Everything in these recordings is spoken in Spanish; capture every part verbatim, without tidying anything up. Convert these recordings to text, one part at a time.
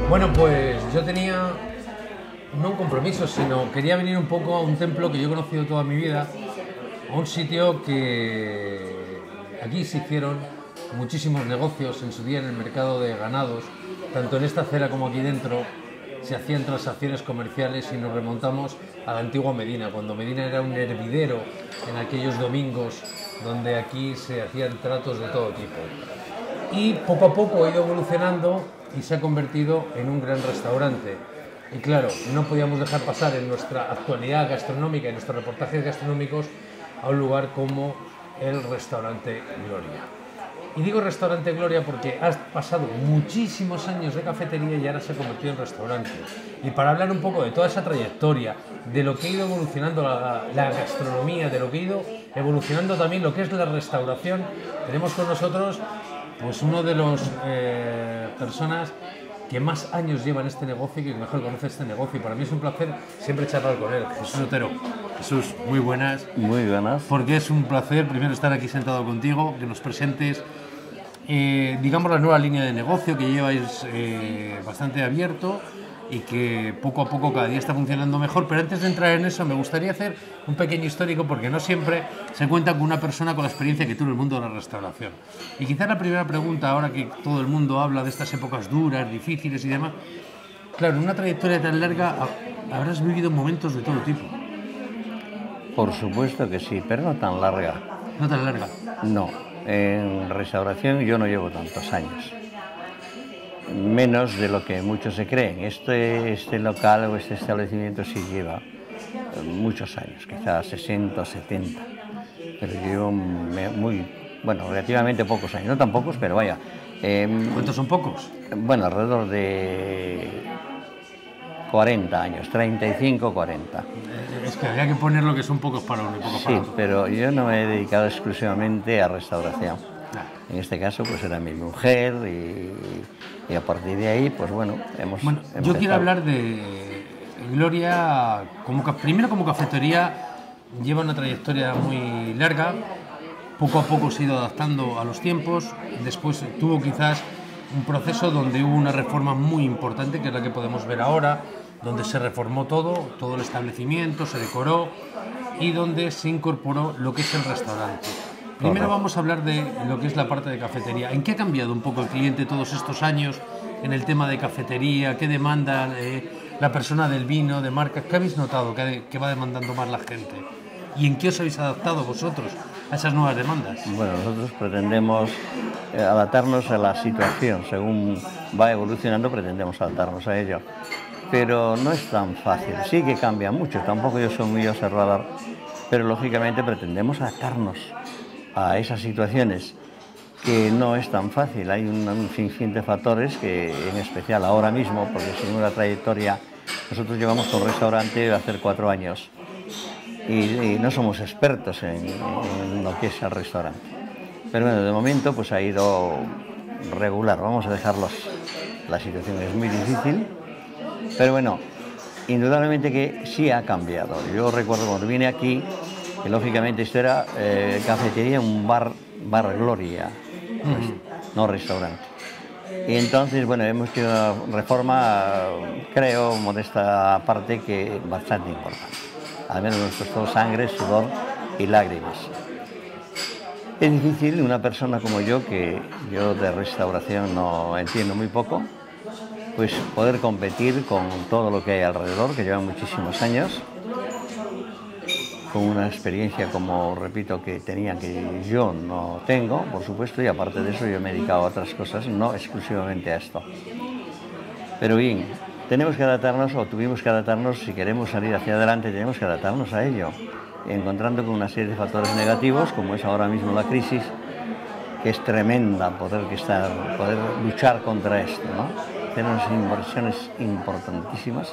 Bueno, pues yo tenía no un compromiso, sino quería venir un poco a un templo que yo he conocido toda mi vida, a un sitio que aquí se hicieron muchísimos negocios en su día en el mercado de ganados, tanto en esta acera como aquí dentro se hacían transacciones comerciales y nos remontamos a la antigua Medina, cuando Medina era un hervidero en aquellos domingos donde aquí se hacían tratos de todo tipo. Y poco a poco ha ido evolucionando y se ha convertido en un gran restaurante. Y claro, no podíamos dejar pasar en nuestra actualidad gastronómica, en nuestros reportajes gastronómicos, a un lugar como el restaurante Gloria. Y digo restaurante Gloria porque ha pasado muchísimos años de cafetería y ahora se ha convertido en restaurante. Y para hablar un poco de toda esa trayectoria, de lo que ha ido evolucionando la, la gastronomía, de lo que ha ido evolucionando también lo que es la restauración, tenemos con nosotros pues uno de los eh, personas que más años lleva en este negocio y que mejor conoce este negocio. Y para mí es un placer siempre charlar con él. Jesús Otero. Jesús, muy buenas. Muy buenas. Porque es un placer primero estar aquí sentado contigo, que nos presentes, eh, digamos, la nueva línea de negocio que lleváis eh, bastante abierto y que poco a poco cada día está funcionando mejor. Pero antes de entrar en eso me gustaría hacer un pequeño histórico, porque no siempre se cuenta con una persona con la experiencia que tuvo en el mundo de la restauración. Y quizás la primera pregunta, ahora que todo el mundo habla de estas épocas duras, difíciles y demás, claro, en una trayectoria tan larga habrás vivido momentos de todo tipo. Por supuesto que sí, pero no tan larga. ¿No tan larga? No, en restauración yo no llevo tantos años. Menos de lo que muchos se creen. Este, este local o este establecimiento sí lleva muchos años, quizás sesenta o setenta. Pero yo llevo muy, bueno, relativamente pocos años. No tan pocos, pero vaya. Eh, ¿Cuántos son pocos? Bueno, alrededor de cuarenta años, treinta y cinco, cuarenta. Es que habría que poner lo que son pocos para uno y pocos para Sí, otro. pero yo no me he dedicado exclusivamente a restauración. En este caso, pues era mi mujer y, y a partir de ahí, pues bueno, hemos Bueno, empezado. yo quiero hablar de Gloria, como, primero como cafetería, lleva una trayectoria muy larga, poco a poco se ha ido adaptando a los tiempos, después tuvo quizás un proceso donde hubo una reforma muy importante, que es la que podemos ver ahora, donde se reformó todo, todo el establecimiento, se decoró y donde se incorporó lo que es el restaurante. Primero vamos a hablar de lo que es la parte de cafetería. ¿En qué ha cambiado un poco el cliente todos estos años en el tema de cafetería? ¿Qué demanda eh, la persona del vino, de marcas? ¿Qué habéis notado que, que va demandando más la gente? ¿Y en qué os habéis adaptado vosotros a esas nuevas demandas? Bueno, nosotros pretendemos eh, adaptarnos a la situación. Según va evolucionando, pretendemos adaptarnos a ello. Pero no es tan fácil. Sí que cambia mucho. Tampoco yo soy muy observador. Pero lógicamente pretendemos adaptarnos a esas situaciones, que no es tan fácil. Hay un, un sinfín de factores que, en especial ahora mismo, porque sin una trayectoria, nosotros llevamos con restaurante a hacer cuatro años y, y no somos expertos en, en lo que es el restaurante. Pero bueno, de momento pues ha ido regular. Vamos a dejarlos. La situación es muy difícil, pero bueno, indudablemente que sí ha cambiado. Yo recuerdo cuando vine aquí, que lógicamente esto era eh, cafetería, un bar, bar Gloria, pues, no restaurante. Y entonces, bueno, hemos hecho una reforma, creo, modesta aparte, que bastante importante. Al menos nos costó sangre, sudor y lágrimas. Es difícil una persona como yo, que yo de restauración no entiendo muy poco, pues poder competir con todo lo que hay alrededor, que lleva muchísimos años, con una experiencia, como repito, que tenía, que yo no tengo, por supuesto, y aparte de eso yo me he dedicado a otras cosas, no exclusivamente a esto. Pero bien, tenemos que adaptarnos, o tuvimos que adaptarnos, si queremos salir hacia adelante, tenemos que adaptarnos a ello, encontrando con una serie de factores negativos, como es ahora mismo la crisis, que es tremenda poder, que estar, poder luchar contra esto, ¿no? Tenemos inversiones importantísimas.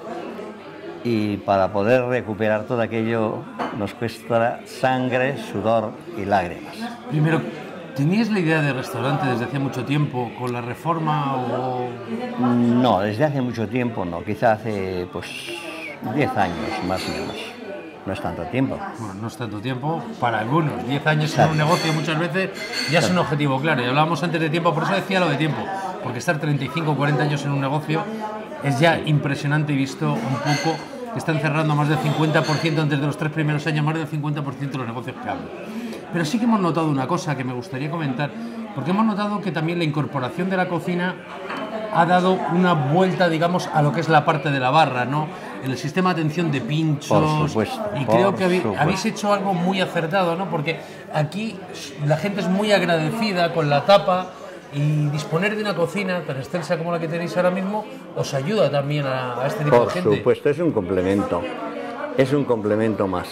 Y para poder recuperar todo aquello nos cuesta sangre, sudor y lágrimas. Primero, ¿teníais la idea de restaurante desde hace mucho tiempo con la reforma o...? No, desde hace mucho tiempo no, quizá hace pues diez años más o menos. No es tanto tiempo. Bueno, no es tanto tiempo para algunos. diez años en un negocio muchas veces ya es un objetivo claro. Y hablábamos antes de tiempo, por eso decía lo de tiempo. porque estar treinta y cinco o cuarenta años en un negocio es ya impresionante, y visto un poco que están cerrando más del cincuenta por ciento antes de los tres primeros años, más del cincuenta por ciento de los negocios que hablo. Pero sí que hemos notado una cosa que me gustaría comentar, porque hemos notado que también la incorporación de la cocina ha dado una vuelta, digamos, a lo que es la parte de la barra, ¿no? En el sistema de atención de pinchos. Por supuesto, y creo que habéis, supuesto. habéis hecho algo muy acertado, ¿no? Porque aquí la gente es muy agradecida con la tapa, y disponer de una cocina tan extensa como la que tenéis ahora mismo os ayuda también a, a este tipo Por de gente. Por supuesto, es un complemento, es un complemento más.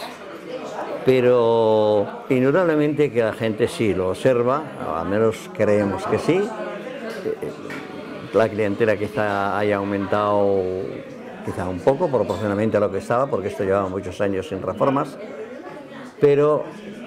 Pero indudablemente que la gente sí lo observa, al menos creemos que sí. La clientela quizá haya aumentado quizá un poco proporcionalmente a lo que estaba, porque esto llevaba muchos años sin reformas, pero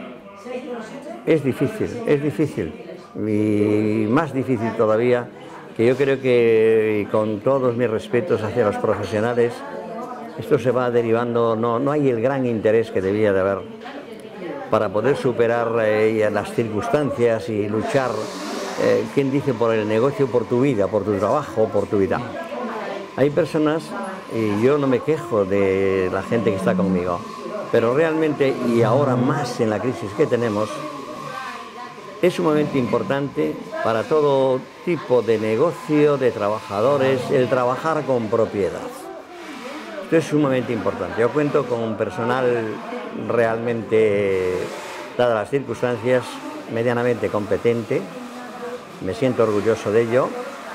es difícil, es difícil, y más difícil todavía, que yo creo que, y con todos mis respetos hacia los profesionales, esto se va derivando, no, no hay el gran interés que debía de haber para poder superar eh, las circunstancias y luchar, eh, ¿quién dice?, por el negocio, por tu vida, por tu trabajo, por tu vida. Hay personas, y yo no me quejo de la gente que está conmigo, pero realmente, y ahora más en la crisis que tenemos, es sumamente importante para todo tipo de negocio, de trabajadores, el trabajar con propiedad. Esto es sumamente importante. Yo cuento con un personal realmente, dadas las circunstancias, medianamente competente. Me siento orgulloso de ello.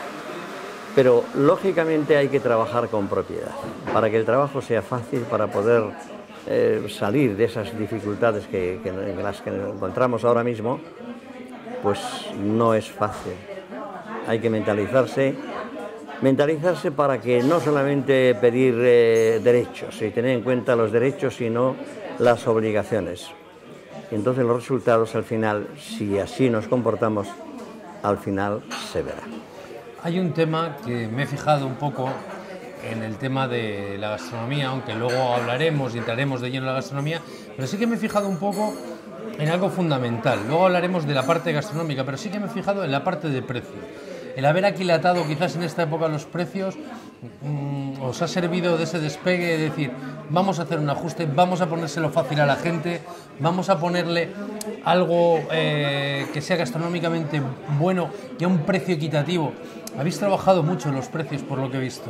Pero lógicamente hay que trabajar con propiedad para que el trabajo sea fácil, para poder eh, salir de esas dificultades que, que, en las que nos encontramos ahora mismo. Pues no es fácil. Hay que mentalizarse. Mentalizarse para que no solamente pedir eh, derechos y tener en cuenta los derechos, sino las obligaciones. Y entonces los resultados al final, si así nos comportamos, al final se verá. Hay un tema que me he fijado un poco en el tema de la gastronomía, aunque luego hablaremos y entraremos de lleno en la gastronomía, pero sí que me he fijado un poco en algo fundamental. Luego hablaremos de la parte gastronómica, pero sí que me he fijado en la parte de precio. El haber aquilatado quizás en esta época los precios mmm, os ha servido de ese despegue, de decir, vamos a hacer un ajuste, vamos a ponérselo fácil a la gente, vamos a ponerle algo eh, que sea gastronómicamente bueno y a un precio equitativo. ¿Habéis trabajado mucho en los precios, por lo que he visto?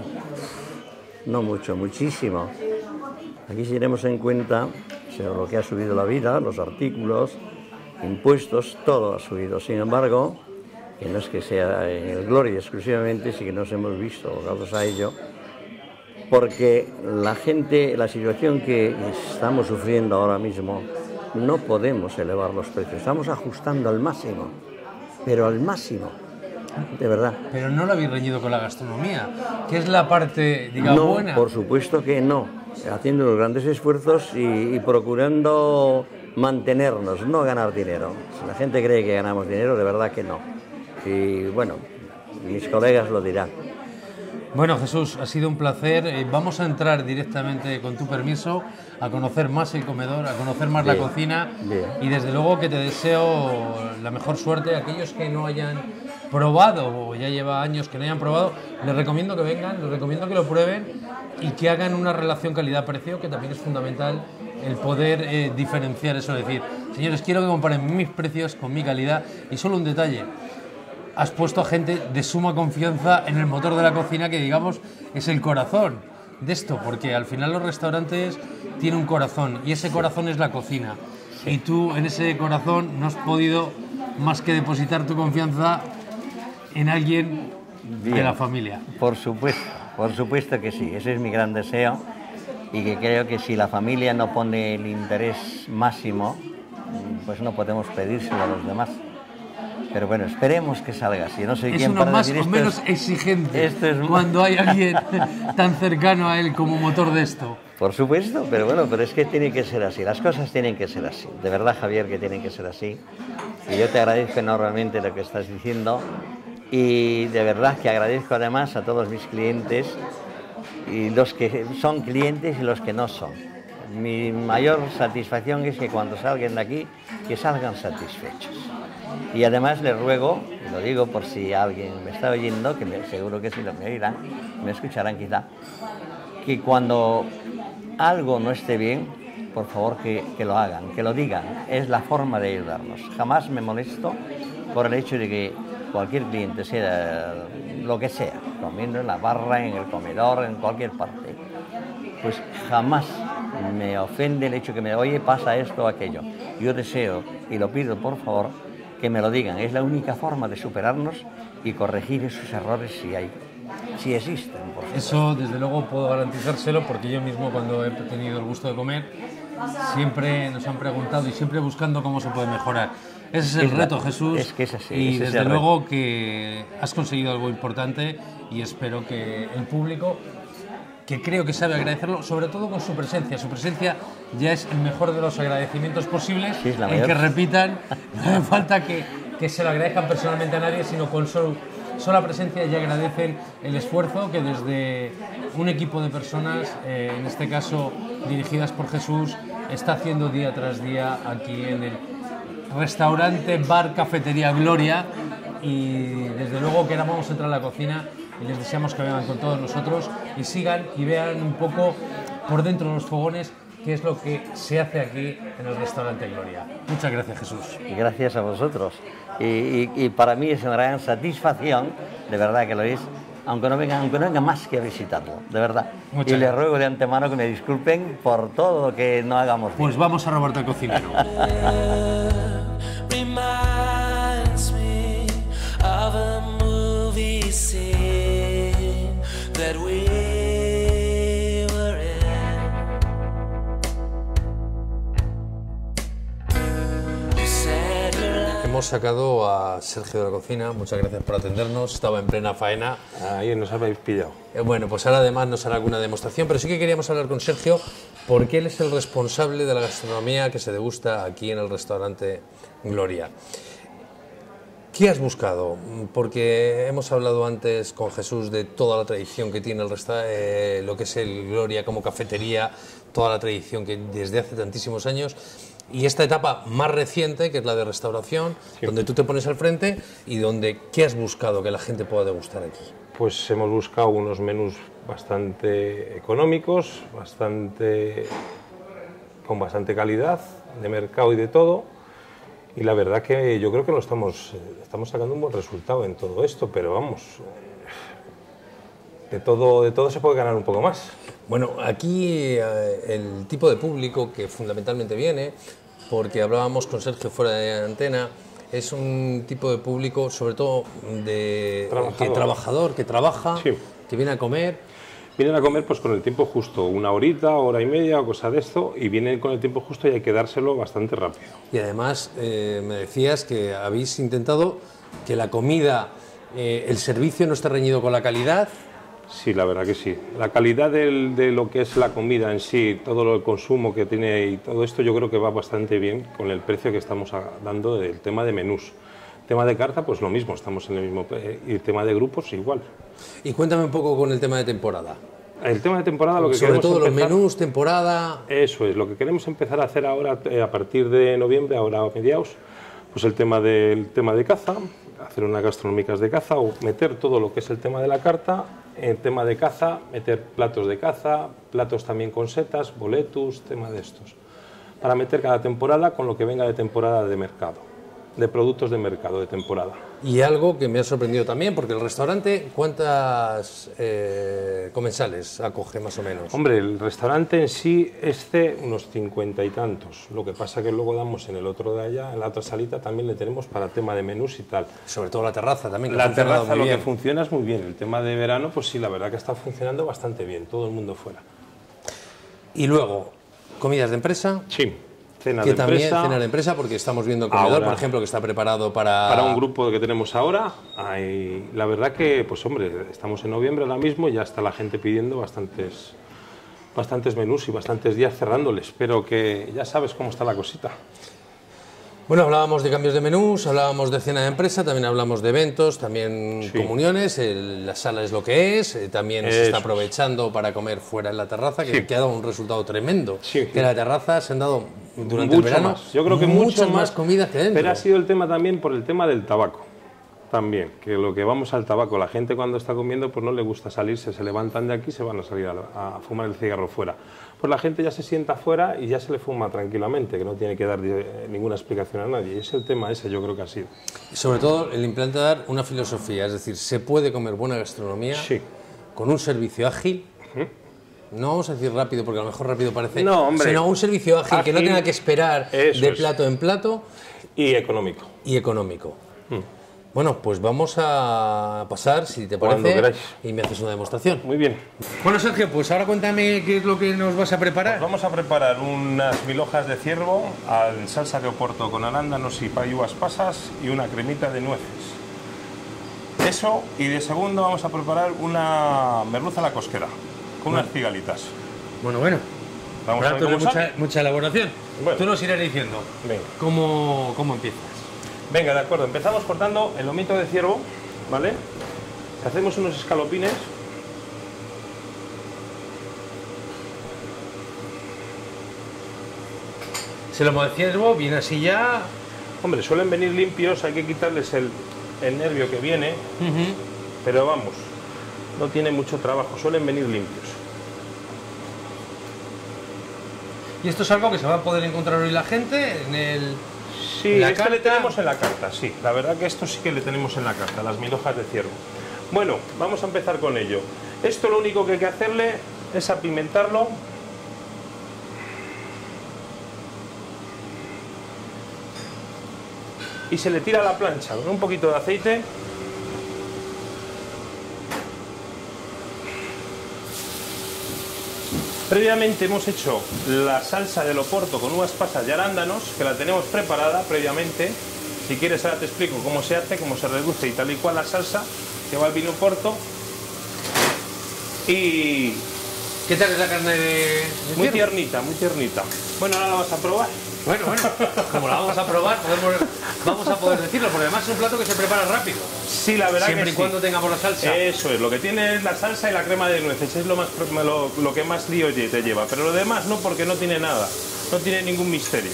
No mucho, muchísimo. Aquí si tenemos en cuenta, o sea, lo que ha subido la vida, los artículos, impuestos, todo ha subido. Sin embargo, que no es que sea en el Gloria exclusivamente, sí que nos hemos visto gracias a ello, porque la gente, la situación que estamos sufriendo ahora mismo, no podemos elevar los precios, estamos ajustando al máximo, pero al máximo, de verdad. Pero no lo habéis reñido con la gastronomía, que es la parte, digamos, no, buena. Por supuesto que no, haciendo los grandes esfuerzos y, y procurando mantenernos, no ganar dinero. Si la gente cree que ganamos dinero, de verdad que no. Y bueno, mis colegas lo dirán. Bueno, Jesús, ha sido un placer. Eh, vamos a entrar directamente, con tu permiso, a conocer más el comedor, a conocer más bien, la cocina. Bien. Y desde luego que te deseo la mejor suerte. Aquellos que no hayan probado, o ya lleva años que no hayan probado, les recomiendo que vengan, les recomiendo que lo prueben y que hagan una relación calidad-precio, que también es fundamental el poder eh, diferenciar eso. Es decir, señores, quiero que comparen mis precios con mi calidad. Y solo un detalle. Has puesto a gente de suma confianza en el motor de la cocina, que digamos es el corazón de esto, porque al final los restaurantes tienen un corazón y ese corazón es la cocina. Y tú en ese corazón no has podido más que depositar tu confianza en alguien Bien. de la familia. Por supuesto, por supuesto que sí, ese es mi gran deseo, y que creo que si la familia no pone el interés máximo, pues no podemos pedírselo a los demás. Pero bueno, esperemos que salga así. No sé es quién uno para más decir o esto menos es, exigente esto es cuando hay alguien tan cercano a él como motor de esto. Por supuesto, pero bueno, pero es que tiene que ser así. Las cosas tienen que ser así. De verdad, Javier, que tienen que ser así. Y yo te agradezco enormemente lo que estás diciendo. Y de verdad que agradezco además a todos mis clientes, y los que son clientes y los que no son. Mi mayor satisfacción es que cuando salgan de aquí, que salgan satisfechos. Y además le ruego, y lo digo por si alguien me está oyendo, que me, seguro que sí lo me oirán, me escucharán quizá, que cuando algo no esté bien, por favor que, que lo hagan, que lo digan. Es la forma de ayudarnos. Jamás me molesto por el hecho de que cualquier cliente, sea lo que sea, comiendo en la barra, en el comedor, en cualquier parte, pues jamás me ofende el hecho que me oye, pasa esto o aquello. Yo deseo y lo pido, por favor, que me lo digan. Es la única forma de superarnos y corregir esos errores si hay, si existen. Por supuesto. Eso, desde luego, puedo garantizárselo, porque yo mismo, cuando he tenido el gusto de comer, siempre nos han preguntado y siempre buscando cómo se puede mejorar. Ese es el es reto, la, Jesús, es que es así, y ese desde es luego reto. que has conseguido algo importante, y espero que el público, que creo que sabe agradecerlo, sobre todo con su presencia. Su presencia ya es el mejor de los agradecimientos posibles, Sí, es la en mayor. que repitan, no hace falta que, que se lo agradezcan personalmente a nadie, sino con su sola presencia ya agradecen el esfuerzo que desde un equipo de personas, eh, en este caso dirigidas por Jesús, está haciendo día tras día aquí en el restaurante, bar, cafetería Gloria. Y desde luego que ahora vamos a entrar a la cocina y les deseamos que vengan con todos nosotros y sigan y vean un poco por dentro de los fogones qué es lo que se hace aquí en el restaurante Gloria. Muchas gracias, Jesús. Y gracias a vosotros. Y, y, y para mí es una gran satisfacción, de verdad que lo es, aunque no vengan, aunque no vengan más que a visitarlo, de verdad. Muchas y les gracias. ruego de antemano que me disculpen por todo lo que no hagamos bien. Pues vamos a robarte al cocinero. Reminds me of a movie scene that we were in. You said your life. Hemos sacado a Sergio de la cocina, muchas gracias por atendernos, estaba en plena faena. Ahí nos habéis pillado. Eh, Bueno, pues ahora además nos hará alguna demostración, pero sí que queríamos hablar con Sergio porque él es el responsable de la gastronomía que se degusta aquí en el restaurante Gloria. ¿Qué has buscado? Porque hemos hablado antes con Jesús de toda la tradición que tiene el resta- eh, lo que es el Gloria como cafetería, toda la tradición que desde hace tantísimos años, y esta etapa más reciente, que es la de restauración, Sí. donde tú te pones al frente y donde, ¿qué has buscado que la gente pueda degustar aquí? Pues hemos buscado unos menús bastante económicos, bastante, con bastante calidad, de mercado y de todo. Y la verdad que yo creo que lo estamos, estamos sacando un buen resultado en todo esto, pero vamos, de todo, de todo se puede ganar un poco más. Bueno, aquí eh, el tipo de público que fundamentalmente viene, porque hablábamos con Sergio fuera de antena, es un tipo de público sobre todo de Trabajador. que trabajador, que trabaja, Sí. que viene a comer. Vienen a comer pues con el tiempo justo, una horita, hora y media o cosa de esto, y vienen con el tiempo justo y hay que dárselo bastante rápido. Y además eh, me decías que habéis intentado que la comida, eh, el servicio no esté reñido con la calidad. Sí, la verdad que sí. La calidad del- de lo que es la comida en sí, todo lo- el consumo que tiene y todo esto, yo creo que va bastante bien con el precio que estamos a- dando del tema de menús. Tema de carta, pues lo mismo, estamos en el mismo. pre- Y el tema de grupos, igual. Y cuéntame un poco con el tema de temporada. El tema de temporada, lo que Sobre queremos todo los empezar- menús, temporada. Eso es, lo que queremos empezar a hacer ahora, eh, a partir de noviembre, ahora a mediados, pues el tema del tema de caza, hacer unas gastronómicas de caza o meter todo lo que es el tema de la carta, el tema de caza, meter platos de caza, platos también con setas, boletus, tema de estos, para meter cada temporada con lo que venga de temporada de mercado, de productos de mercado de temporada. Y algo que me ha sorprendido también, porque el restaurante, ¿cuántas eh, comensales acoge más o menos? Hombre, el restaurante en sí es de unos cincuenta y tantos. Lo que pasa que luego damos en el otro de allá, en la otra salita, también le tenemos para tema de menús y tal. Sobre todo la terraza también, que ha La funcionado terraza muy lo bien. que funciona es muy bien. El tema de verano, pues sí, la verdad que está funcionando bastante bien. Todo el mundo fuera. Y luego, comidas de empresa, Sí, cena que de también empresa. cena de empresa, porque estamos viendo el comedor, Ahora- por ejemplo, que está preparado para... Para un grupo que tenemos ahora, hay, la verdad que, pues hombre, estamos en noviembre ahora mismo y ya está la gente pidiendo bastantes, bastantes menús y bastantes días cerrándoles, pero que ya sabes cómo está la cosita. Bueno, hablábamos de cambios de menús, hablábamos de cena de empresa, también hablamos de eventos, también Sí. comuniones, el- la sala es lo que es, eh, también se Eso está es. aprovechando para comer fuera en la terraza, que, Sí. que ha dado un resultado tremendo. Sí. Que en la terraza se han dado durante Mucho el verano más. Yo creo que muchas mucho más comidas que dentro. Pero ha sido el tema también por el tema del tabaco. También, que lo que vamos al tabaco, la gente cuando está comiendo pues no le gusta salirse, se levantan de aquí y se van a salir a, a fumar el cigarro fuera. Pues la gente ya se sienta fuera y ya se le fuma tranquilamente, que no tiene que dar eh, ninguna explicación a nadie. Y es el tema ese, yo creo que ha sido. Y sobre todo el implantar una filosofía, es decir, se puede comer buena gastronomía Sí. con un servicio ágil. No vamos a decir rápido, porque a lo mejor rápido parece, No, hombre. sino un servicio ágil, que no Ágil, tenga que esperar eso de es. plato en plato Y económico. y económico. Bueno, pues vamos a pasar, si te Cuando parece, queráis. y me haces una demostración. Muy bien. Bueno, Sergio, pues ahora cuéntame qué es lo que nos vas a preparar. Vamos a preparar unas mil hojas de ciervo en salsa de oporto con arándanos y payúas pasas y una cremita de nueces. Eso, y de segundo vamos a preparar una merluza a la cosquera con unas cigalitas. Bueno, bueno. Vamos a ver Plato de cómo sale. mucha, mucha elaboración. Bueno. Tú nos irás diciendo Venga. cómo, cómo empiezas. Venga, de acuerdo. Empezamos cortando el lomito de ciervo, ¿vale? Hacemos unos escalopines. Se lo de ciervo, viene así ya. Hombre, suelen venir limpios, hay que quitarles el, el nervio que viene, pero vamos, no tiene mucho trabajo, suelen venir limpios. Y esto es algo que se va a poder encontrar hoy la gente en el... Sí, ¿La este le carta? tenemos en la carta, sí. La verdad que esto sí que le tenemos en la carta, las mil hojas de ciervo. Bueno, vamos a empezar con ello. Esto lo único que hay que hacerle es apimentarlo. Y se le tira a la plancha con un poquito de aceite. Previamente hemos hecho la salsa del oporto con uvas pasas y arándanos, que la tenemos preparada previamente. Si quieres ahora te explico cómo se hace, cómo se reduce y tal y cual la salsa, que va al vino oporto. Y ¿Qué tal es la carne de, de muy ciervo? tiernita, muy tiernita. Bueno, ahora la vas a probar. Bueno, bueno, como la vamos a probar, podemos, vamos a poder decirlo, porque además es un plato que se prepara rápido. Sí, la verdad Siempre que y sí. cuando tengamos la salsa. Eso es, lo que tiene es la salsa y la crema de nueces, es lo, más, lo, lo que más lío te lleva, pero lo demás no, porque no tiene nada, no tiene ningún misterio.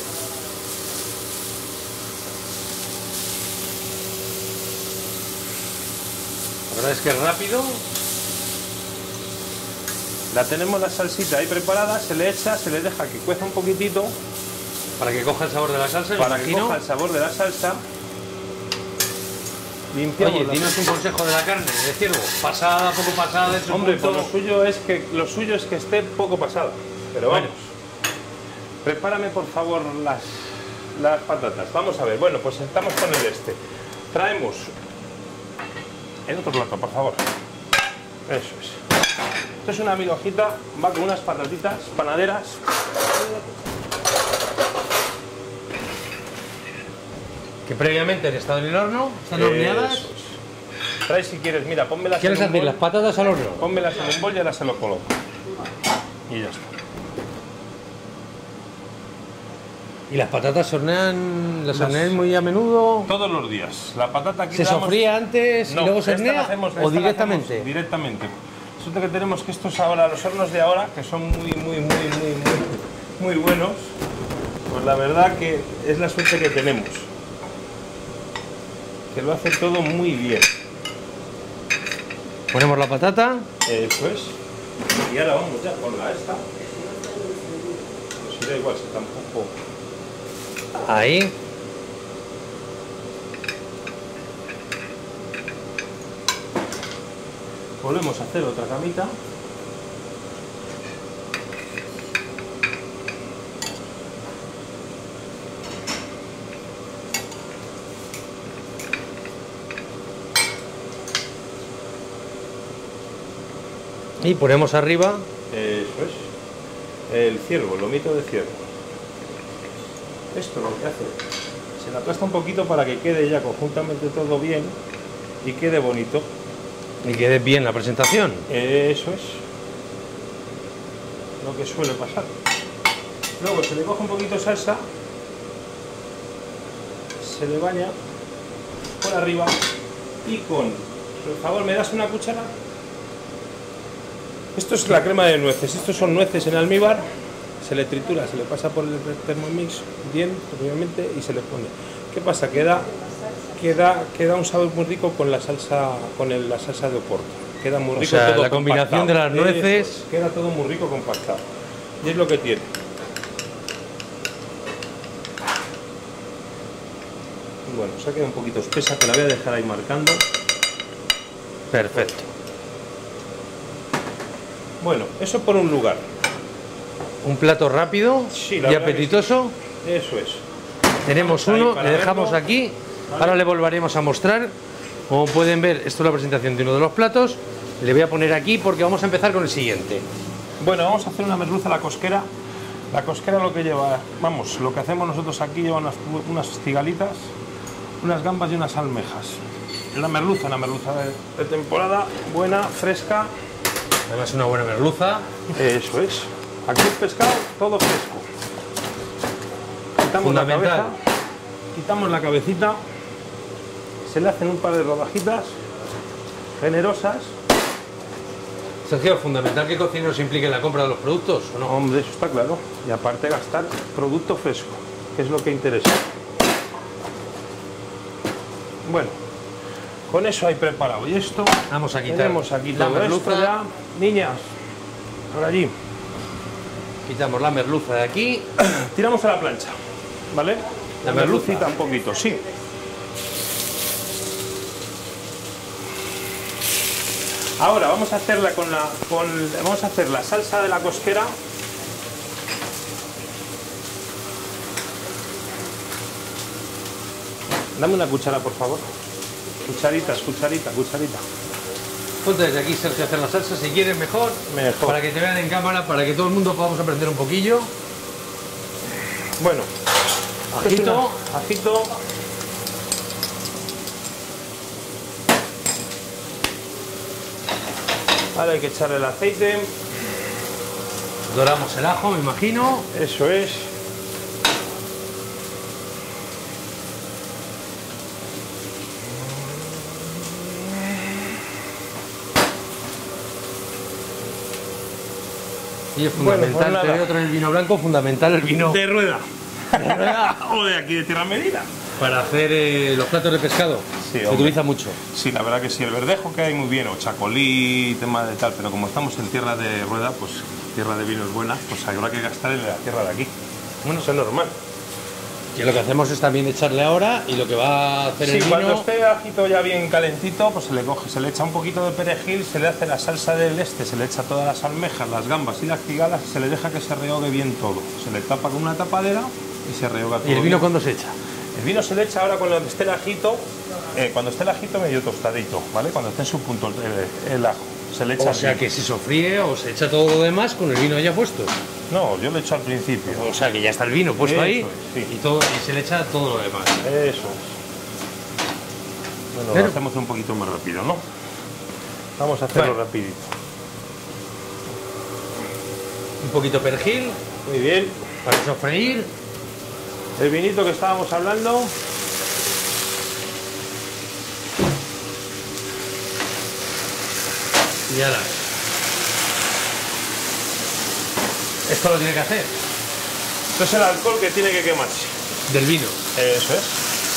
La verdad es que es rápido. La tenemos la salsita ahí preparada, se le echa, se le deja que cueza un poquitito Para que coja el sabor de la salsa, me para que imagino. coja el sabor de la salsa. Limpiamos Oye, la- dinos un consejo de la carne, de ciervo. Pasada, poco pasada, de su Hombre, punto. pues lo suyo es que lo suyo es que esté poco pasada. Pero Bueno. vamos. Prepárame por favor las, las patatas. Vamos a ver. Bueno, pues estamos con el este. Traemos el otro plato, por favor. Eso es. Esto es una mil hojita, va con unas patatitas panaderas. Que previamente han estado en el horno, están horneadas. Eso es. Trae si quieres, mira, pónmelas ¿Quieres en un hacer bol. las patatas al horno? Pónmelas en un bol y ahora se lo coloco. Y ya está. ¿Y las patatas se hornean, las Las- hornean muy a menudo? Todos los días. La patata aquí ¿Se damos- sofría antes No, y luego se esta la hornea? hacemos- esta ¿O la directamente? hacemos directamente. Resulta que tenemos que estos ahora, los hornos de ahora, que son muy, muy, muy, muy, muy, muy buenos, pues la verdad que es la suerte que tenemos. Que lo hace todo muy bien. Ponemos la patata. Eso es. Y ahora vamos ya con la esta. Pues da igual, si tampoco... Ahí. Volvemos a hacer otra camita. Y ponemos arriba. Eso es. El ciervo, el lomito de ciervo. Esto lo que hace, se la aplasta un poquito para que quede ya conjuntamente todo bien y quede bonito. Y quede bien la presentación. Eso es lo que suele pasar. Luego se le coge un poquito de salsa se le baña por arriba y con... Por favor, ¿me das una cuchara? Esto es la crema de nueces, estos son nueces en almíbar, se le tritura, se le pasa por el Thermomix bien, obviamente, y se le pone. ¿Qué pasa? Queda, queda, queda un sabor muy rico con la salsa, con el, la salsa de Oporto. Queda muy rico, o sea, todo la combinación de las nueces... Eso, queda todo muy rico compactado. Y es lo que tiene. Bueno, se ha quedado un poquito espesa, que la voy a dejar ahí marcando. Perfecto. Bueno, eso por un lugar. Un plato rápido Sí, y la verdad apetitoso. que sí. Eso es. Tenemos Vamos ahí uno, para le dejamos verlo. aquí. Vale. Ahora le volveremos a mostrar. Como pueden ver, esto es la presentación de uno de los platos. Le voy a poner aquí porque vamos a empezar con el siguiente. Bueno, vamos a hacer una merluza a la cosquera. La cosquera lo que lleva, vamos, lo que hacemos nosotros aquí lleva unas, unas cigalitas, unas gambas y unas almejas. La merluza, una merluza de, de temporada, buena, fresca. Además, una buena merluza. Eso es. Aquí el pescado, todo fresco. Quitamos la Fundamental. cabeza, quitamos la cabecita, se le hacen un par de rodajitas generosas. Sergio, fundamental que el cocinero se implique en la compra de los productos, ¿o no? Hombre, eso está claro. Y aparte gastar producto fresco, que es lo que interesa. Bueno, con eso hay preparado. Y esto, Vamos a quitar tenemos aquí la todo merluza. esto ya. Niñas, por allí. Quitamos la merluza de aquí. Tiramos a la plancha, ¿vale? La La merluza. merlucita un poquito, sí. Ahora vamos a hacerla con la, con, vamos a hacer la salsa de la cosquera. Dame una cuchara, por favor. Cucharitas, cucharita, cucharita. Ponte desde aquí, Sergio, a hacer la salsa, si quieres mejor. Mejor. Para que te vean en cámara, para que todo el mundo podamos aprender un poquillo. Bueno, Ajito. ajito. Ahora hay que echarle el aceite. Doramos el ajo, me imagino. Eso es. Y es Bueno, fundamental, pues te nada. doy otro en el vino blanco, fundamental el vino De rueda. O de aquí de Tierra Medina. para hacer eh, los platos de pescado. Sí, se hombre. utiliza mucho. Sí, la verdad que sí, el verdejo que hay muy bien, o chacolí, tema de tal, pero como estamos en tierra de rueda, pues tierra de vinos buena, pues habrá que gastar en la tierra de aquí. Bueno, eso es normal. Y lo que hacemos es también echarle ahora y lo que va a hacer Sí, el cuando vino. esté el ajito ya bien calentito, pues se le coge, se le echa un poquito de perejil, se le hace la salsa del este, se le echa todas las almejas, las gambas y las cigalas, se le deja que se rehogue bien todo. Se le tapa con una tapadera y se rehoga todo. ¿Y el vino bien. cuándo se echa? El vino se le echa ahora cuando esté el ajito, eh, cuando esté el ajito medio tostadito, ¿vale? Cuando esté en su punto el, el ajo. Se le echa O sea así. que se sofríe o se echa todo lo demás con el vino ya puesto. No, yo le echo al principio. O sea que ya está el vino puesto Eso ahí es, sí. y, todo, y se le echa todo lo demás. Eso es. Bueno, Pero- lo hacemos un poquito más rápido, ¿no? Vamos a hacerlo Bueno. rapidito. Un poquito perejil Muy bien. para sofreír. El vinito que estábamos hablando. Y ahora. Esto lo tiene que hacer. Esto es el alcohol que tiene que quemarse. Del vino. Eso es.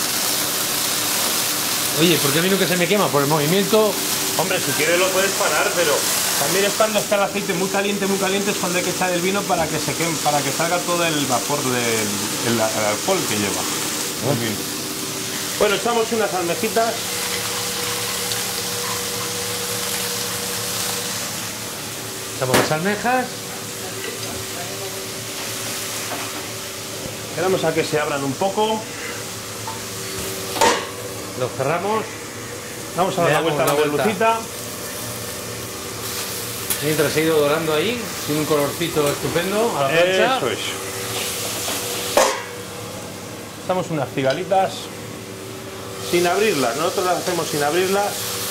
Oye, ¿por qué el vino que se me quema? Por el movimiento. Hombre, si quieres lo puedes parar, pero también es cuando está el aceite muy caliente, muy caliente, es cuando hay que echar el vino para que se queme, para que salga todo el vapor del el- el alcohol que lleva. Muy bien. Bueno, echamos unas almejitas. Echamos las almejas. Esperamos a que se abran un poco. Lo cerramos. Vamos a Le dar la damos vuelta a la la vuelta. merlucita. Mientras se ha ido dorando ahí, tiene un colorcito estupendo a la plancha. Eso es. Echamos unas cigalitas sin abrirlas. Nosotros las hacemos sin abrirlas.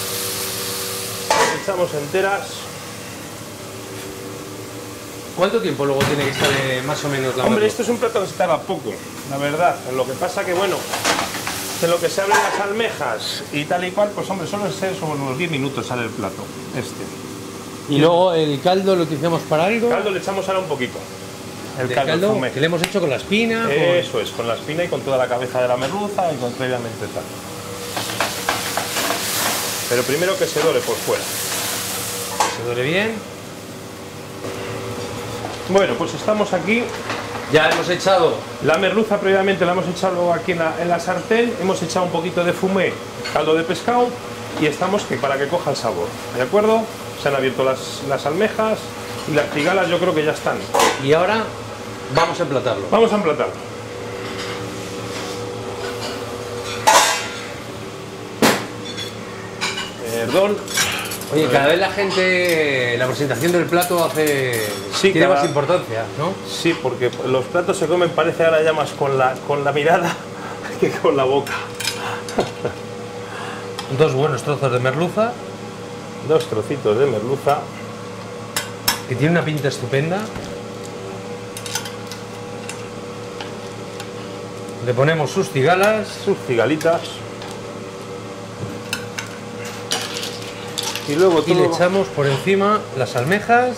Las echamos enteras. ¿Cuánto tiempo luego tiene que estar eh, más o menos la Hombre, merluza? esto es un plato que se tarda poco, la verdad. Lo que pasa que, bueno, En lo que se abren las almejas y tal y cual, pues hombre, suelen ser sobre unos diez minutos sale el plato. Este. Y luego el caldo lo utilizamos para algo. El caldo le echamos ahora un poquito. El de caldo, caldo fumé. que le hemos hecho con la espina. con- Eso es, con la espina y con toda la cabeza de la merluza y con previamente tal. Pero primero que se dore por fuera. Se dore bien. Bueno, pues estamos aquí. Ya hemos echado. La merluza previamente la hemos echado luego aquí en la, en la sartén. Hemos echado un poquito de fumé, caldo de pescado y estamos que para que coja el sabor. ¿De acuerdo? Se han abierto las, las almejas y las cigalas yo creo que ya están. Y ahora vamos a emplatarlo. Vamos a emplatarlo. Perdón. Oye, cada vez la gente, la presentación del plato hace Sí, tiene cada- más importancia, ¿no? Sí, porque los platos se comen, parece ahora ya más con la, con la mirada que con la boca. Dos buenos trozos de merluza Dos trocitos de merluza. que tiene una pinta estupenda. Le ponemos sus cigalas. Sus cigalitas. Y luego Y le todo- echamos por encima las almejas.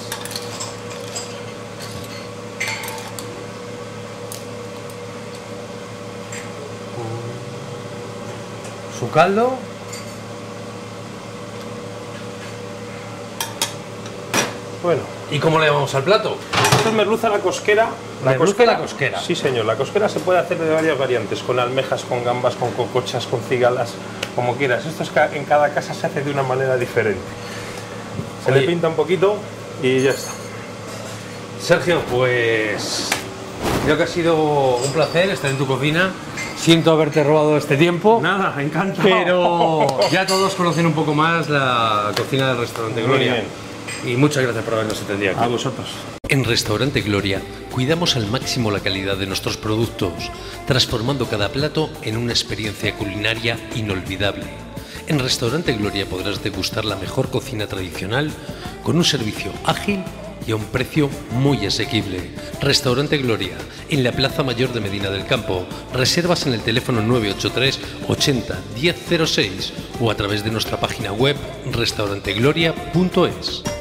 Su caldo. Bueno, ¿Y cómo le llamamos al plato? esto es merluza a la cosquera. Merluza a la cosquera. Sí, señor. La cosquera se puede hacer de varias variantes, con almejas, con gambas, con cocochas, con cigalas, como quieras. Esto es ca- en cada casa se hace de una manera diferente. Se Oye. le pinta un poquito y ya está. Sergio, pues creo que ha sido un placer estar en tu cocina. Siento haberte robado este tiempo. Nada, encantado. Pero ya todos conocen un poco más la cocina del restaurante Muy Gloria. bien. Y muchas gracias por habernos atendido aquí. A vosotros. En Restaurante Gloria cuidamos al máximo la calidad de nuestros productos, transformando cada plato en una experiencia culinaria inolvidable. En Restaurante Gloria podrás degustar la mejor cocina tradicional con un servicio ágil y a un precio muy asequible. Restaurante Gloria, en la Plaza Mayor de Medina del Campo. Reservas en el teléfono nueve ocho tres ochenta diez cero seis o a través de nuestra página web restaurante gloria punto es.